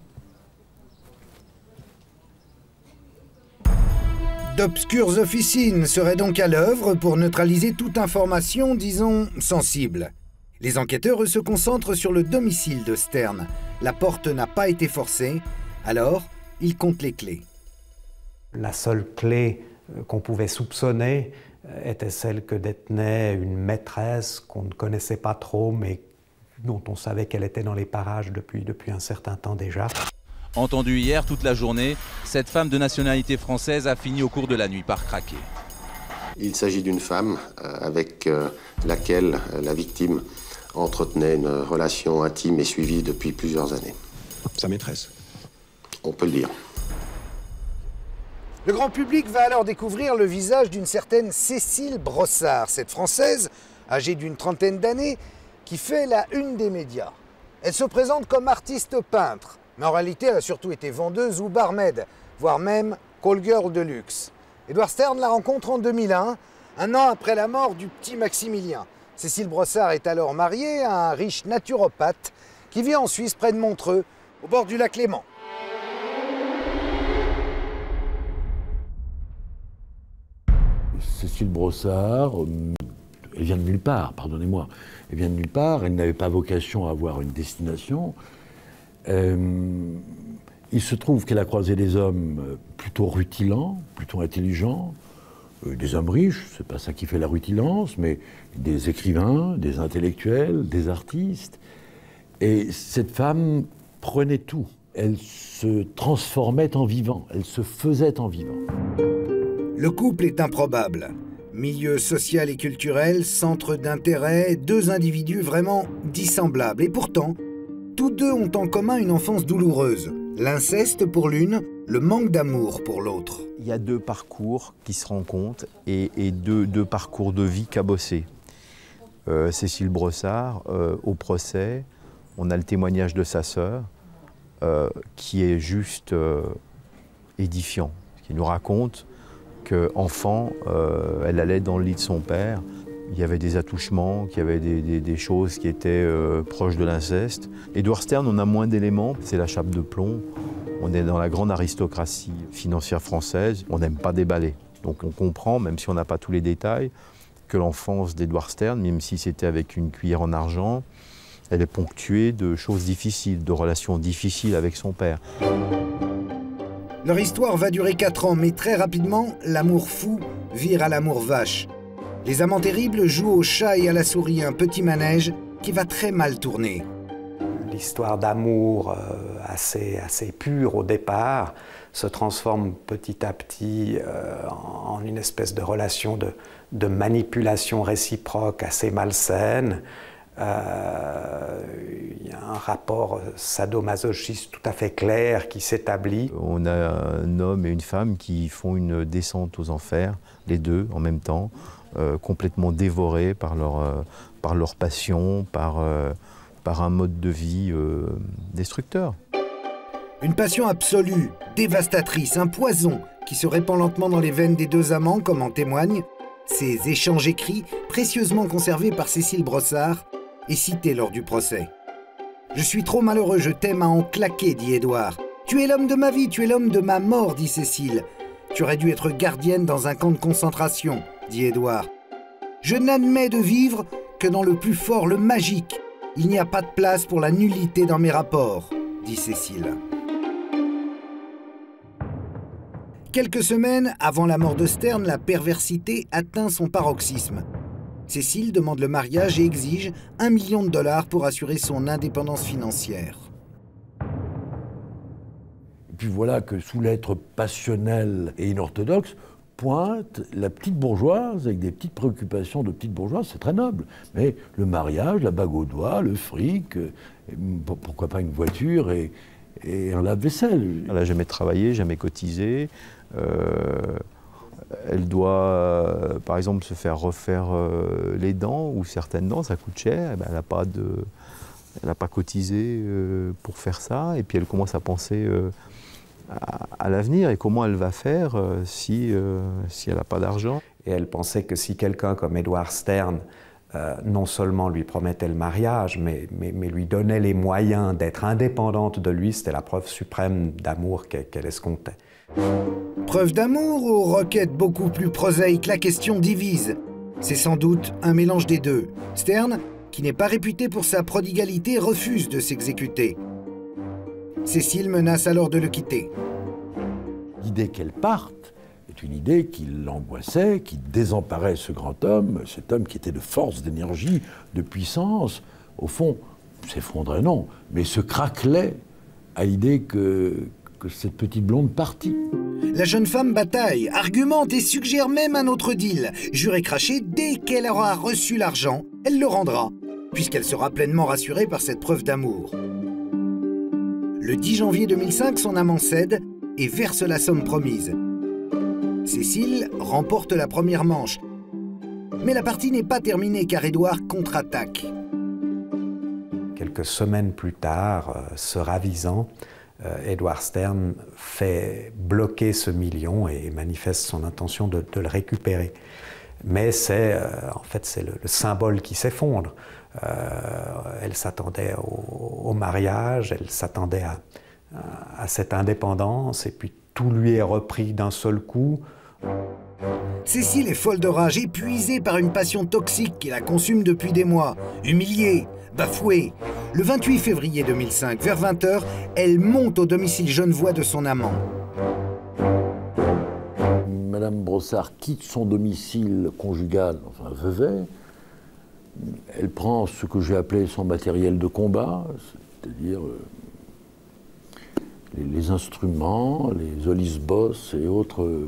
D'obscures officines seraient donc à l'œuvre pour neutraliser toute information, disons, sensible. Les enquêteurs se concentrent sur le domicile de Stern. La porte n'a pas été forcée, alors ils comptent les clés. La seule clé qu'on pouvait soupçonner était celle que détenait une maîtresse qu'on ne connaissait pas trop, mais dont on savait qu'elle était dans les parages depuis un certain temps déjà. Entendue hier toute la journée, cette femme de nationalité française a fini au cours de la nuit par craquer. Il s'agit d'une femme avec laquelle la victime entretenait une relation intime et suivie depuis plusieurs années. Sa maîtresse. On peut le dire. Le grand public va alors découvrir le visage d'une certaine Cécile Brossard, cette Française, âgée d'une trentaine d'années, qui fait la une des médias. Elle se présente comme artiste peintre, mais en réalité elle a surtout été vendeuse ou barmaid, voire même call girl de luxe. Edward Stern la rencontre en 2001, un an après la mort du petit Maximilien. Cécile Brossard est alors mariée à un riche naturopathe qui vit en Suisse près de Montreux, au bord du lac Léman. Cécile Brossard, elle vient de nulle part, pardonnez-moi. Elle vient de nulle part, elle n'avait pas vocation à avoir une destination. Il se trouve qu'elle a croisé des hommes plutôt rutilants, plutôt intelligents, des hommes riches, c'est pas ça qui fait la rutilance, mais des écrivains, des intellectuels, des artistes. Et cette femme prenait tout. Elle se transformait en vivant, elle se faisait en vivant. Le couple est improbable. Milieu social et culturel, centre d'intérêt, deux individus vraiment dissemblables. Et pourtant, tous deux ont en commun une enfance douloureuse. L'inceste pour l'une, le manque d'amour pour l'autre. Il y a deux parcours qui se rencontrent et deux parcours de vie cabossés. Cécile Brossard, au procès, on a le témoignage de sa sœur qui est juste édifiant, qui nous raconte qu'enfant, elle allait dans le lit de son père. Il y avait des attouchements, qu'il y avait des choses qui étaient proches de l'inceste. Edward Stern, on a moins d'éléments, c'est la chape de plomb. On est dans la grande aristocratie financière française, on n'aime pas déballer. Donc on comprend, même si on n'a pas tous les détails, que l'enfance d'Edward Stern, même si c'était avec une cuillère en argent, elle est ponctuée de choses difficiles, de relations difficiles avec son père. Leur histoire va durer 4 ans, mais très rapidement, l'amour fou vire à l'amour vache. Les amants terribles jouent au chat et à la souris, un petit manège qui va très mal tourner. L'histoire d'amour assez pure au départ se transforme petit à petit en une espèce de relation de manipulation réciproque assez malsaine. Il y a un rapport sadomasochiste tout à fait clair qui s'établit. On a un homme et une femme qui font une descente aux enfers, les deux en même temps, complètement dévorés par leur passion, par un mode de vie destructeur. Une passion absolue, dévastatrice, un poison qui se répand lentement dans les veines des deux amants, comme en témoignent ces échanges écrits précieusement conservés par Cécile Brossard et cités lors du procès. « Je suis trop malheureux, je t'aime à en claquer, dit Édouard. Tu es l'homme de ma vie, tu es l'homme de ma mort, dit Cécile. Tu aurais dû être gardienne dans un camp de concentration, dit Édouard. Je n'admets de vivre que dans le plus fort, le magique. Il n'y a pas de place pour la nullité dans mes rapports, dit Cécile. Quelques semaines avant la mort de Stern, la perversité atteint son paroxysme. Cécile demande le mariage et exige $1 million pour assurer son indépendance financière. Et puis voilà que sous l'être passionnel et inorthodoxe, pointe la petite bourgeoise avec des petites préoccupations de petite bourgeoise, c'est très noble. Mais le mariage, la bague au doigt, le fric, pourquoi pas une voiture et un lave-vaisselle. Elle n'a jamais travaillé, jamais cotisé. Elle doit, par exemple, se faire refaire les dents ou certaines dents, ça coûte cher. Elle n'a pas cotisé pour faire ça. Et puis elle commence à penser à l'avenir et comment elle va faire si elle n'a pas d'argent. Et elle pensait que si quelqu'un comme Edward Stern non seulement lui promettait le mariage, mais lui donnait les moyens d'être indépendante de lui, c'était la preuve suprême d'amour qu'elle escomptait. Preuve d'amour ou requête beaucoup plus prosaïque, la question divise. C'est sans doute un mélange des deux. Stern, qui n'est pas réputé pour sa prodigalité, refuse de s'exécuter. Cécile menace alors de le quitter. L'idée qu'elle parte est une idée qui l'angoissait, qui désemparait ce grand homme, cet homme qui était de force, d'énergie, de puissance. Au fond, s'effondrait non, mais se craquelait à l'idée que cette petite blonde partit. La jeune femme bataille, argumente et suggère même un autre deal. Jure et cracher, dès qu'elle aura reçu l'argent, elle le rendra, puisqu'elle sera pleinement rassurée par cette preuve d'amour. Le 10 janvier 2005, son amant cède et verse la somme promise. Cécile remporte la première manche. Mais la partie n'est pas terminée car Édouard contre-attaque. Quelques semaines plus tard, se ravisant, Édouard Stern fait bloquer ce million et manifeste son intention de le récupérer. Mais c'est en fait c'est le symbole qui s'effondre. Elle s'attendait au mariage, elle s'attendait à cette indépendance, et puis tout lui est repris d'un seul coup. Cécile est folle de rage, épuisée par une passion toxique qui la consume depuis des mois. Humiliée, bafouée. Le 28 février 2005, vers 20h, elle monte au domicile genevois de son amant. Madame Brossard quitte son domicile conjugal, enfin Vevey. Elle prend ce que j'ai appelé son matériel de combat, c'est-à-dire les instruments, les olisbos et autres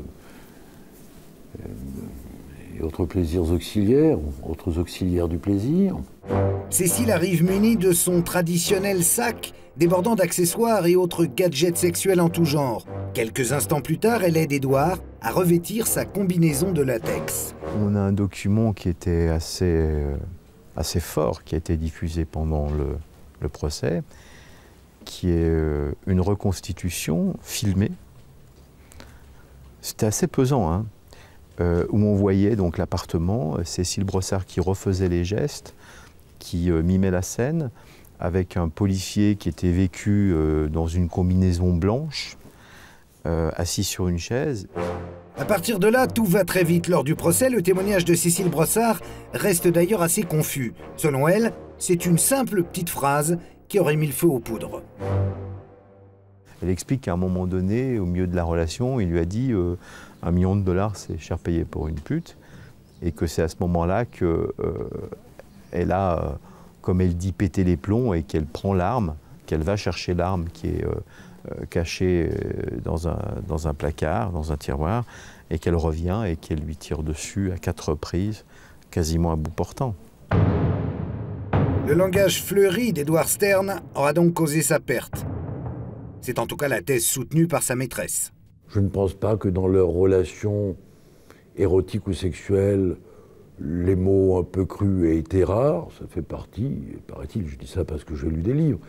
plaisirs auxiliaires, autres auxiliaires du plaisir. Cécile arrive munie de son traditionnel sac, débordant d'accessoires et autres gadgets sexuels en tout genre. Quelques instants plus tard, elle aide Édouard à revêtir sa combinaison de latex. On a un document qui était assez fort, qui a été diffusé pendant le procès, qui est une reconstitution filmée. C'était assez pesant, hein, où on voyait donc l'appartement, Cécile Brossard qui refaisait les gestes, qui mimait la scène, avec un policier qui était vêtu dans une combinaison blanche, assis sur une chaise. À partir de là, tout va très vite. Lors du procès, le témoignage de Cécile Brossard reste d'ailleurs assez confus. Selon elle, c'est une simple petite phrase qui aurait mis le feu aux poudres. Elle explique qu'à un moment donné, au milieu de la relation, il lui a dit $1 million, c'est cher payé pour une pute, et que c'est à ce moment-là qu'elle a, comme elle dit, pété les plombs et qu'elle prend l'arme, qu'elle va chercher l'arme qui est cachée dans un placard, dans un tiroir, et qu'elle revient et qu'elle lui tire dessus à 4 reprises, quasiment à bout portant. Le langage fleuri d'Édouard Stern aura donc causé sa perte. C'est en tout cas la thèse soutenue par sa maîtresse. Je ne pense pas que dans leur relation érotique ou sexuelle, les mots un peu crus aient été rares. Ça fait partie, paraît-il, je dis ça parce que j'ai lu des livres,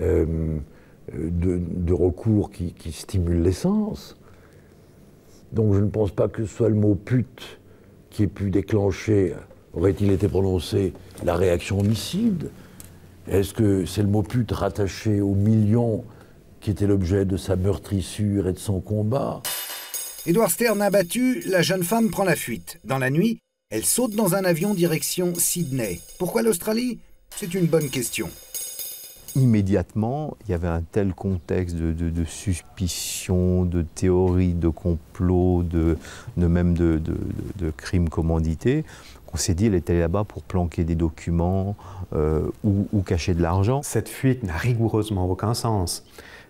de recours qui stimulent les sens. Donc je ne pense pas que ce soit le mot pute qui ait pu déclencher, aurait-il été prononcé, la réaction homicide. Est-ce que c'est le mot pute rattaché au million qui était l'objet de sa meurtrissure et de son combat? Édouard Stern abattu, la jeune femme prend la fuite. Dans la nuit, elle saute dans un avion direction Sydney. Pourquoi l'Australie? C'est une bonne question. Immédiatement, il y avait un tel contexte de suspicion, de théorie, de complot, même de crimes commandités, qu'on s'est dit qu'elle était allée là-bas pour planquer des documents ou cacher de l'argent. Cette fuite n'a rigoureusement aucun sens.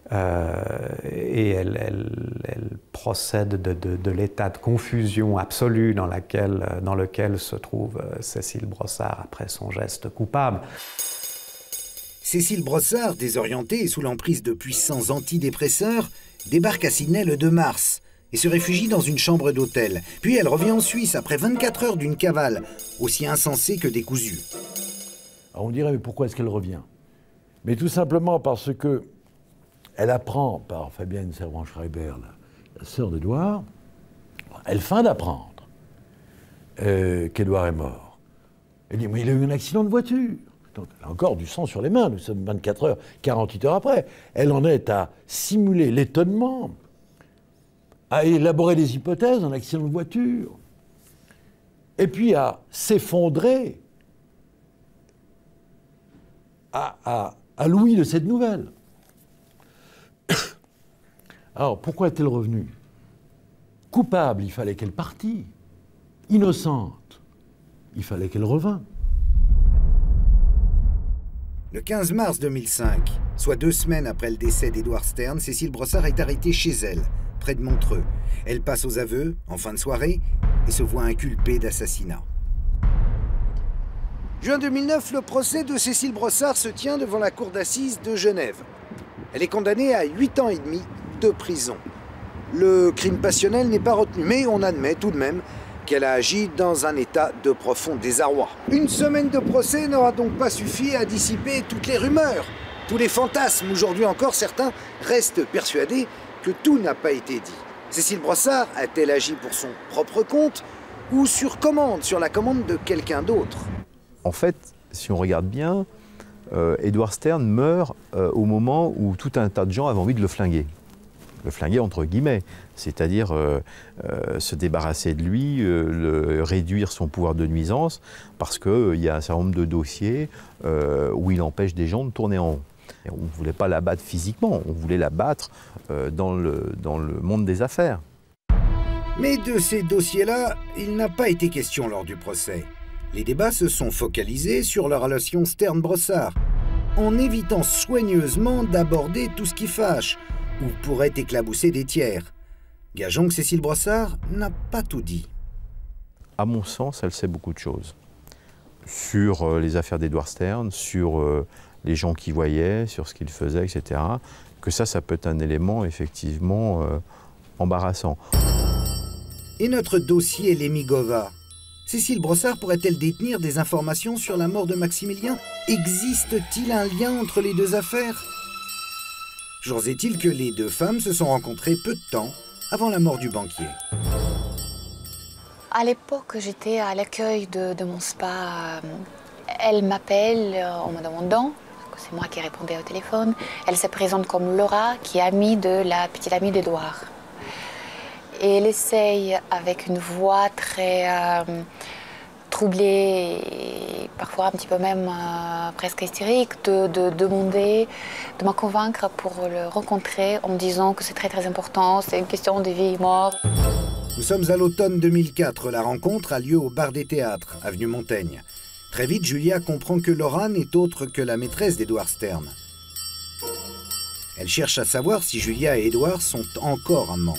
Et elle procède de l'état de confusion absolue dans lequel se trouve Cécile Brossard après son geste coupable. Cécile Brossard, désorientée et sous l'emprise de puissants antidépresseurs, débarque à Sydney le 2 mars et se réfugie dans une chambre d'hôtel. Puis elle revient en Suisse après 24 heures d'une cavale, aussi insensée que décousue. Alors on dirait, mais pourquoi est-ce qu'elle revient? Mais tout simplement parce que elle apprend par Fabienne Servan-Schreiber, la sœur d'Édouard, elle feint d'apprendre qu'Édouard est mort. Elle dit, mais il a eu un accident de voiture. Donc, elle a encore du sang sur les mains, nous sommes 24 heures, 48 heures après. Elle en est à simuler l'étonnement, à élaborer des hypothèses d'un accident de voiture, et puis à s'effondrer à l'ouïe de cette nouvelle. Alors, pourquoi est-elle revenue? Coupable, il fallait qu'elle partît. Innocente, il fallait qu'elle revînt. Le 15 mars 2005, soit 2 semaines après le décès d'Édouard Stern, Cécile Brossard est arrêtée chez elle, près de Montreux. Elle passe aux aveux en fin de soirée et se voit inculpée d'assassinat. Juin 2009, le procès de Cécile Brossard se tient devant la cour d'assises de Genève. Elle est condamnée à 8 ans et demi de prison. Le crime passionnel n'est pas retenu, mais on admet tout de même qu'elle a agi dans un état de profond désarroi. Une semaine de procès n'aura donc pas suffi à dissiper toutes les rumeurs, tous les fantasmes. Aujourd'hui encore, certains restent persuadés que tout n'a pas été dit. Cécile Brossard a-t-elle agi pour son propre compte ou sur la commande de quelqu'un d'autre? En fait, si on regarde bien, Edward Stern meurt au moment où tout un tas de gens avaient envie de le flinguer. Le flinguer entre guillemets, c'est-à-dire se débarrasser de lui, réduire son pouvoir de nuisance, parce qu'il y a un certain nombre de dossiers où il empêche des gens de tourner en rond. Et on ne voulait pas la battre physiquement, on voulait la battre dans le monde des affaires. Mais de ces dossiers-là, il n'a pas été question lors du procès. Les débats se sont focalisés sur la relation Stern-Brossard, en évitant soigneusement d'aborder tout ce qui fâche, ou pourrait éclabousser des tiers. Gageons que Cécile Brossard n'a pas tout dit. À mon sens, elle sait beaucoup de choses. Sur les affaires d'Edward Stern, sur les gens qu'il voyait, sur ce qu'il faisait, etc. Que ça peut être un élément effectivement embarrassant. Et notre dossier Lemigova? Cécile Brossard pourrait-elle détenir des informations sur la mort de Maximilien? Existe-t-il un lien entre les deux affaires? Jour est-il que les deux femmes se sont rencontrées peu de temps avant la mort du banquier. À l'époque, j'étais à l'accueil de mon spa. Elle m'appelle en me demandant, c'est moi qui répondais au téléphone, elle se présente comme Laura, qui est amie de la petite amie d'Edouard. Et elle essaye, avec une voix très troublée, et parfois un petit peu même presque hystérique, de demander, de me convaincre pour le rencontrer en me disant que c'est très très important, c'est une question de vie et mort. Nous sommes à l'automne 2004, la rencontre a lieu au bar des théâtres, avenue Montaigne. Très vite, Julia comprend que Laura n'est autre que la maîtresse d'Edward Stern. Elle cherche à savoir si Julia et Edward sont encore amants.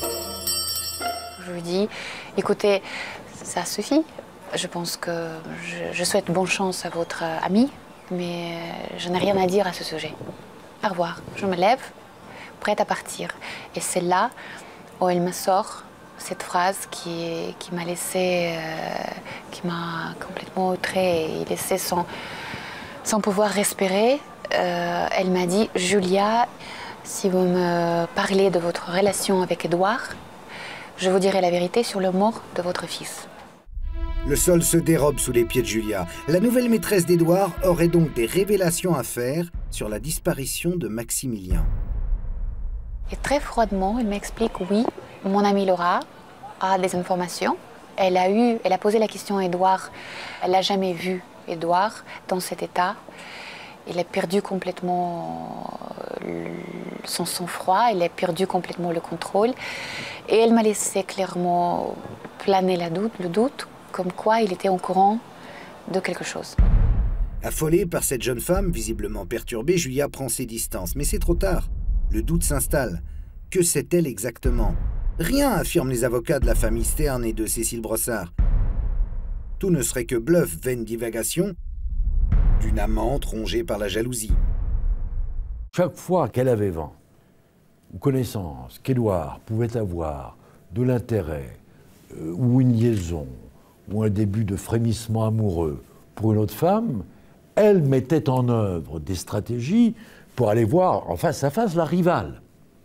Je lui dis, écoutez, ça suffit. Je pense que je souhaite bonne chance à votre ami, mais je n'ai rien à dire à ce sujet. Au revoir. Je me lève, prête à partir. Et c'est là où elle me sort cette phrase qui m'a laissé, qui m'a complètement outrée et laissé sans pouvoir respirer. Elle m'a dit, Julia, si vous me parlez de votre relation avec Edouard, je vous dirai la vérité sur le mort de votre fils. Le sol se dérobe sous les pieds de Julia. La nouvelle maîtresse d'Edouard aurait donc des révélations à faire sur la disparition de Maximilien. Et très froidement, elle m'explique, oui, mon amie Laura a des informations. Elle a posé la question à Edouard. Elle n'a jamais vu Edouard dans cet état. Il a perdu complètement son sang-froid, il a perdu complètement le contrôle. Et elle m'a laissé clairement planer le doute, comme quoi il était au courant de quelque chose. Affolée par cette jeune femme, visiblement perturbée, Julia prend ses distances. Mais c'est trop tard. Le doute s'installe. Que sait-elle exactement? Rien, affirment les avocats de la famille Stern et de Cécile Brossard. Tout ne serait que bluff, vaine divagation d'une amante rongée par la jalousie. Chaque fois qu'elle avait vent ou connaissance qu'Edouard pouvait avoir de l'intérêt ou une liaison ou un début de frémissement amoureux pour une autre femme, elle mettait en œuvre des stratégies pour aller voir en face à face la rivale.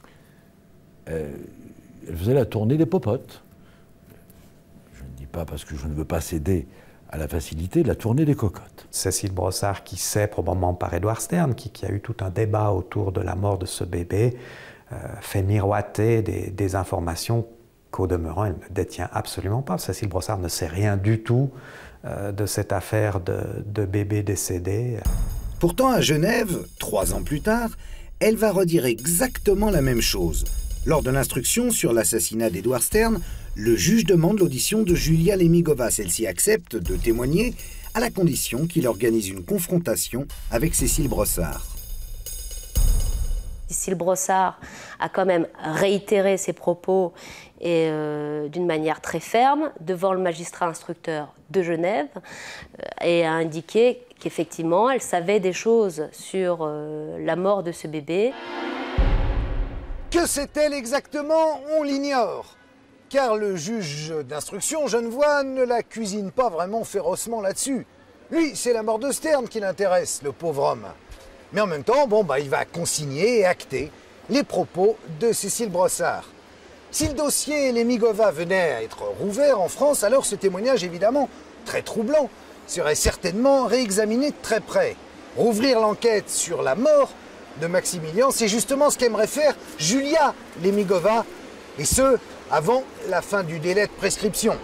Elle faisait la tournée des popotes. Je ne dis pas parce que je ne veux pas céder à la facilité de la tournée des cocottes. Cécile Brossard, qui sait probablement par Edward Stern, qui a eu tout un débat autour de la mort de ce bébé, fait miroiter des informations qu'au demeurant, elle ne détient absolument pas. Cécile Brossard ne sait rien du tout de cette affaire de bébé décédé. Pourtant, à Genève, 3 ans plus tard, elle va redire exactement la même chose. Lors de l'instruction sur l'assassinat d'Edward Stern, le juge demande l'audition de Julia Lemigova. Celle-ci accepte de témoigner à la condition qu'il organise une confrontation avec Cécile Brossard. Cécile Brossard a quand même réitéré ses propos et d'une manière très ferme devant le magistrat instructeur de Genève et a indiqué qu'effectivement elle savait des choses sur la mort de ce bébé. Que sait-elle exactement? On l'ignore. Car le juge d'instruction genevois ne la cuisine pas vraiment férocement là-dessus. Lui, c'est la mort de Stern qui l'intéresse, le pauvre homme. Mais en même temps, il va consigner et acter les propos de Cécile Brossard. Si le dossier Lemigova venait à être rouvert en France, alors ce témoignage, évidemment, très troublant, serait certainement réexaminé de très près. Rouvrir l'enquête sur la mort de Maximilien, c'est justement ce qu'aimerait faire Julia Lemigova, et ce, avant la fin du délai de prescription.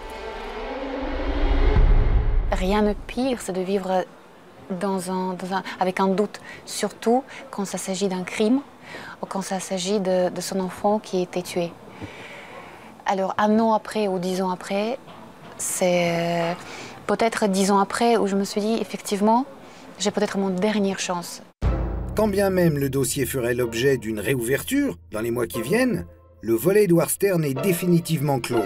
Rien de pire, c'est de vivre avec un doute, surtout quand ça s'agit d'un crime ou quand ça s'agit de son enfant qui a été tué. Alors 1 an après ou 10 ans après, c'est peut-être 10 ans après où je me suis dit, effectivement, j'ai peut-être mon dernière chance. Quand bien même le dossier ferait l'objet d'une réouverture dans les mois qui viennent, le volet Edward Stern est définitivement clos.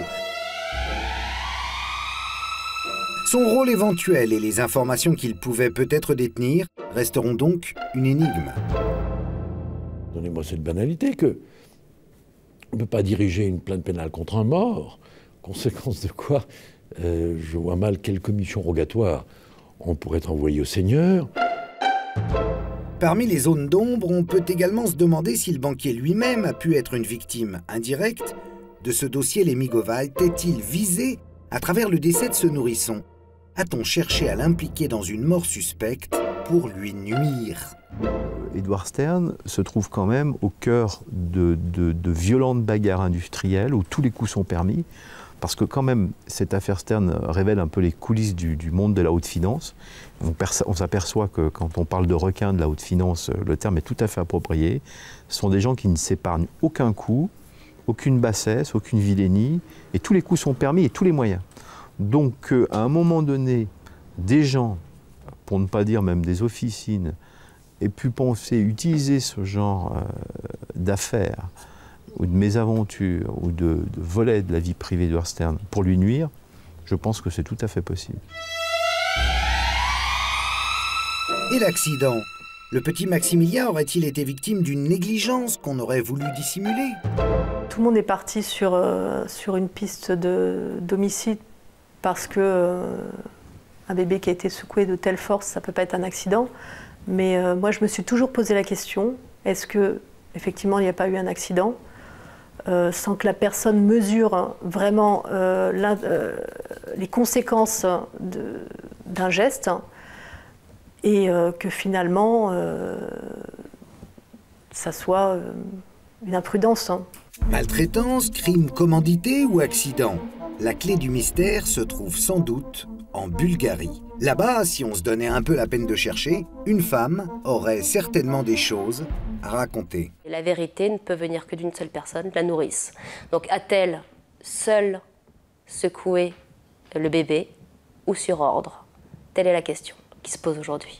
Son rôle éventuel et les informations qu'il pouvait peut-être détenir resteront donc une énigme. Donnez-moi cette banalité que on ne peut pas diriger une plainte pénale contre un mort, conséquence de quoi je vois mal quelle commission rogatoire on pourrait envoyer au Seigneur. Parmi les zones d'ombre, on peut également se demander si le banquier lui-même a pu être une victime indirecte de ce dossier Lemigova. Était-il visé à travers le décès de ce nourrisson? A-t-on cherché à l'impliquer dans une mort suspecte pour lui nuire? Edward Stern se trouve quand même au cœur de violentes bagarres industrielles où tous les coups sont permis, parce que quand même cette affaire Stern révèle un peu les coulisses du monde de la haute finance. On s'aperçoit que quand on parle de requins de la haute finance, le terme est tout à fait approprié. Ce sont des gens qui ne s'épargnent aucun coup, aucune bassesse, aucune vilainie, et tous les coups sont permis et tous les moyens. Donc à un moment donné, des gens, pour ne pas dire même des officines, aient pu penser utiliser ce genre d'affaires ou de mésaventures ou de volets de la vie privée d'Edward Stern pour lui nuire, je pense que c'est tout à fait possible. Et l'accident? Le petit Maximilien aurait-il été victime d'une négligence qu'on aurait voulu dissimuler? Tout le monde est parti sur une piste d'homicide parce que un bébé qui a été secoué de telle force, ça ne peut pas être un accident. Mais moi, je me suis toujours posé la question, est-ce qu'effectivement, il n'y a pas eu un accident sans que la personne mesure vraiment les conséquences d'un geste et que finalement, ça soit une imprudence. Maltraitance, crime commandité ou accident? La clé du mystère se trouve sans doute en Bulgarie. Là-bas, si on se donnait un peu la peine de chercher, une femme aurait certainement des choses à raconter. La vérité ne peut venir que d'une seule personne, la nourrice. Donc a-t-elle seule secoué le bébé ou sur ordre? Telle est la question qui se pose aujourd'hui.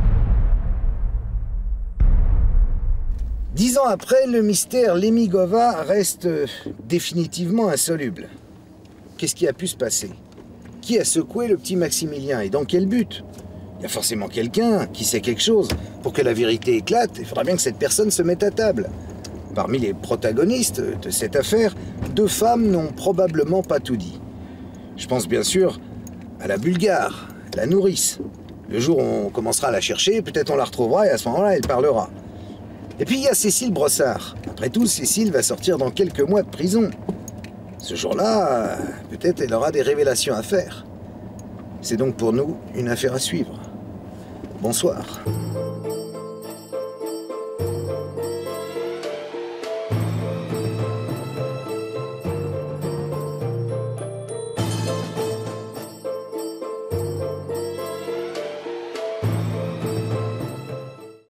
10 ans après, le mystère Lemigova reste définitivement insoluble. Qu'est-ce qui a pu se passer? Qui a secoué le petit Maximilien et dans quel but? Il y a forcément quelqu'un qui sait quelque chose. Pour que la vérité éclate, il faudra bien que cette personne se mette à table. Parmi les protagonistes de cette affaire, 2 femmes n'ont probablement pas tout dit. Je pense bien sûr à la Bulgare, la nourrice. Le jour où on commencera à la chercher, peut-être on la retrouvera et à ce moment-là, elle parlera. Et puis il y a Cécile Brossard. Après tout, Cécile va sortir dans quelques mois de prison. Ce jour-là, peut-être elle aura des révélations à faire. C'est donc pour nous une affaire à suivre. Bonsoir.